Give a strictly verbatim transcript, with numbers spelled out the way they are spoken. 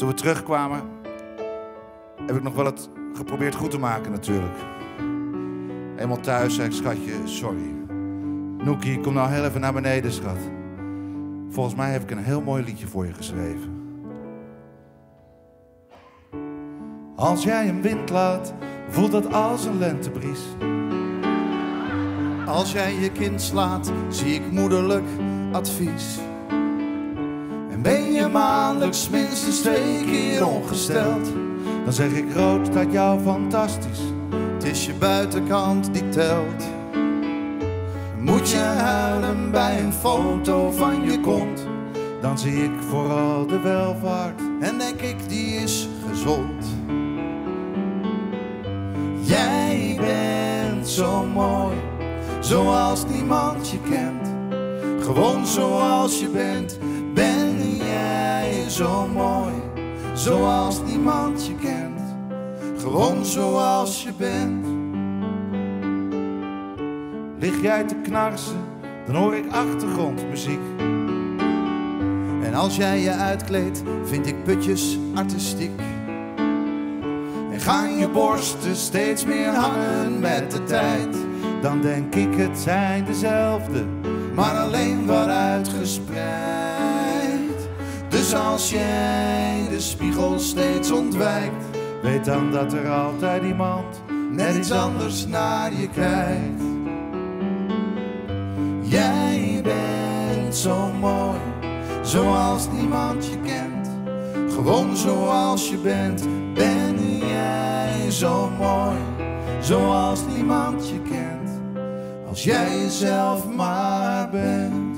toen we terugkwamen, heb ik nog wel het geprobeerd goed te maken natuurlijk. Eenmaal thuis zei ik, schatje, sorry. Noekie, kom nou heel even naar beneden, schat. Volgens mij heb ik een heel mooi liedje voor je geschreven. Als jij een wind laat, voelt dat als een lentebries. Als jij je kind slaat, zie ik moederlijk advies. En ben je maandelijks minstens twee keer ongesteld, dan zeg ik rood staat jou fantastisch. Het is je buitenkant die telt. Moet je huilen bij een foto van je kont, dan zie ik vooral de welvaart. En denk ik, die is gezond. Jij bent zo mooi, zoals niemand je kent. Gewoon zoals je bent, ben jij zo mooi, zoals niemand je kent. Gewoon zoals je bent. Lig jij te knarsen, dan hoor ik achtergrondmuziek. En als jij je uitkleedt, vind ik putjes artistiek. En gaan je borsten steeds meer hangen met de tijd, dan denk ik het zijn dezelfde, maar alleen wat uitgespreid. Dus als jij de spiegel steeds ontwijkt, weet dan dat er altijd iemand net iets anders naar je kijkt. Jij bent zo mooi, zoals niemand je kent. Gewoon zoals je bent, ben jij zo mooi, zoals niemand je kent. Als jij jezelf maar bent.